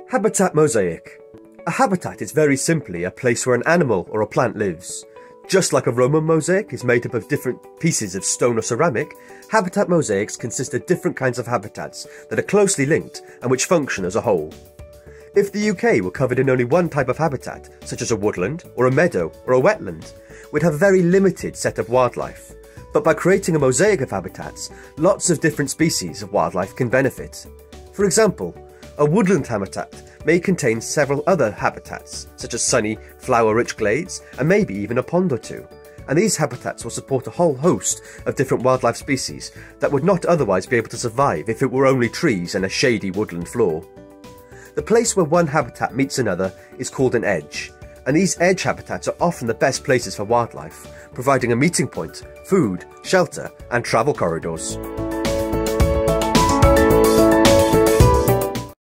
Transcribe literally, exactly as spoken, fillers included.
Habitat mosaic. A habitat is very simply a place where an animal or a plant lives. Just like a Roman mosaic is made up of different pieces of stone or ceramic, habitat mosaics consist of different kinds of habitats that are closely linked and which function as a whole. If the U K were covered in only one type of habitat, such as a woodland, or a meadow, or a wetland, we'd have a very limited set of wildlife. But by creating a mosaic of habitats, lots of different species of wildlife can benefit. For example, a woodland habitat may contain several other habitats, such as sunny, flower-rich glades, and maybe even a pond or two. And these habitats will support a whole host of different wildlife species that would not otherwise be able to survive if it were only trees and a shady woodland floor. The place where one habitat meets another is called an edge, and these edge habitats are often the best places for wildlife, providing a meeting point, food, shelter, and travel corridors.